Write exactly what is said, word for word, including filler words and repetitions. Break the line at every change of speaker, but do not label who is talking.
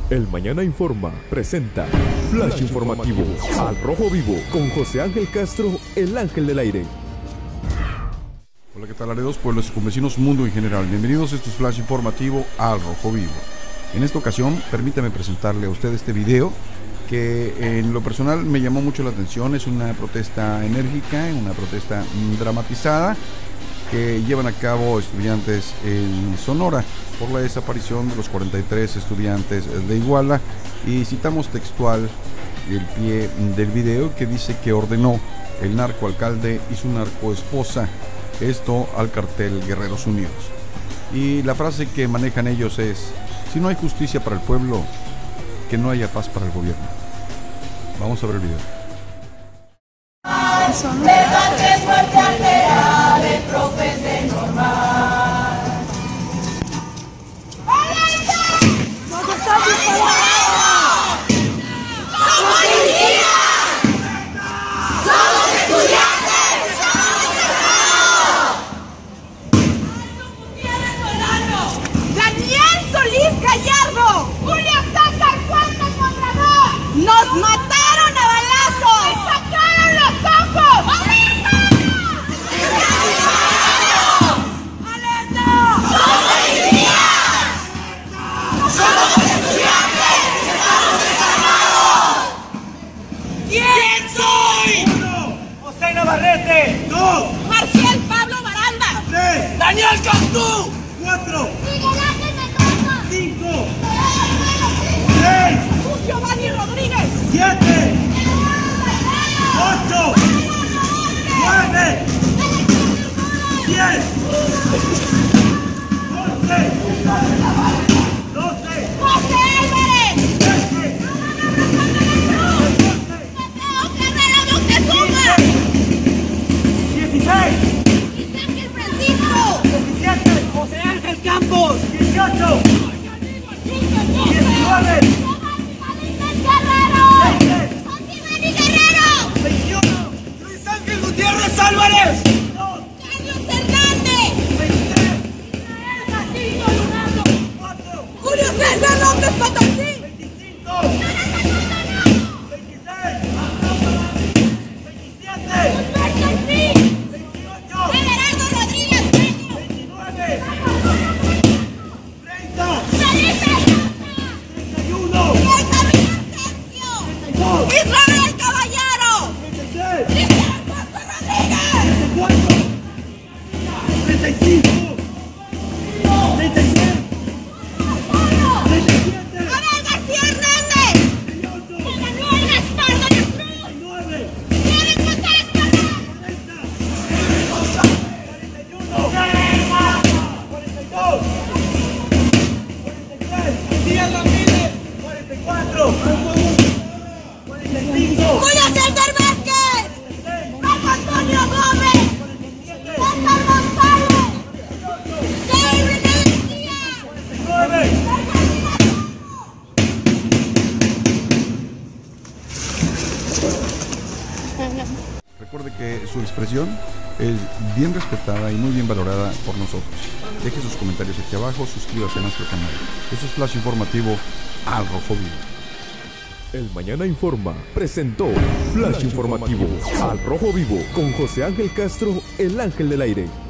El Mañana Informa presenta Flash Informativo al Rojo Vivo con José Ángel Castro, el ángel del aire.
Hola, ¿qué tal, Laredos, pueblos y convecinos, mundo en general? Bienvenidos a este Flash Informativo al Rojo Vivo. En esta ocasión, permítame presentarle a usted este video que en lo personal me llamó mucho la atención. Es una protesta enérgica, una protesta dramatizada que llevan a cabo estudiantes en Sonora por la desaparición de los cuarenta y tres estudiantes de Iguala, y citamos textual el pie del video que dice que ordenó el narcoalcalde y su narcoesposa esto al cartel Guerreros Unidos, y la frase que manejan ellos es: si no hay justicia para el pueblo, que no haya paz para el gobierno. Vamos a ver el video.
Verdad que es fuerte altera de profes de normal. ¡Alerta! ¡Nos están disparando! ¡Somos policías! ¡Somos estudiantes! ¡Estamos encerrados! ¡Daniel Solís Gallardo! ¡Julio César Cuentas Mondragón! ¡Nos mataron a balazos! ¡Me sacaron los ojos! ¡Alerta! ¡Alerta! ¡Somos policías! ¡Somos estudiantes! ¡Estamos desarmados! ¿Quién soy?
Uno, José Navarrete. Dos,
Marcial Pablo Baranda.
tres,
Daniel Cantú.
cuatro,
Miguel Ángel Mendoza.
cinco, seis,
Giovanni Rodríguez.
siete, ocho, nueve, diez, once, doce,
José Álvarez.
trece,
Mateo Carrera Moctezuma.
dieciséis,
Isaac Francisco.
diecisiete,
José Ángel Campos.
dieciocho, diecinueve,
Guerrero.
veinte,
José Guerrero.
veintiuno,
Luis Ángel Gutiérrez Álvarez.
veintidós,
Carlos Hernández.
veintitrés,
Israel Castillo Lunardo.
cuatro,
Julio César López Potosí.
veinticinco, veintiséis, veintisiete,
Humberto Ortiz.
veintiocho,
Everardo Rodríguez Peña.
veintinueve, treinta,
Felipe
treinta y uno,
Miguel Javier Sergio.
treinta y dos,
Israel Caballero.
treinta y tres,
Cristian Alfonso Rodríguez.
treinta y cuatro, treinta y cinco, treinta y seis, treinta y siete,
Abel García Hernández.
treinta y ocho,
Manuel Gaspar de la Cruz.
treinta y nueve,
Kevin González Corral.
cuarenta, cuarenta y uno, cuarenta y dos, cuarenta y tres,
Díaz Ramírez.
cuarenta y cuatro, cuarenta y cinco,
Julio César Vázquez. Marco Antonio Gómez. César González. Jay René García.
nueve.
Recuerde que su expresión es bien respetada y muy bien valorada por nosotros. Deje sus comentarios aquí abajo, suscríbase a nuestro canal. Esto es Flash Informativo al Rojo Vivo.
El Mañana Informa presentó Flash Informativo al Rojo Vivo con José Ángel Castro, el ángel del aire.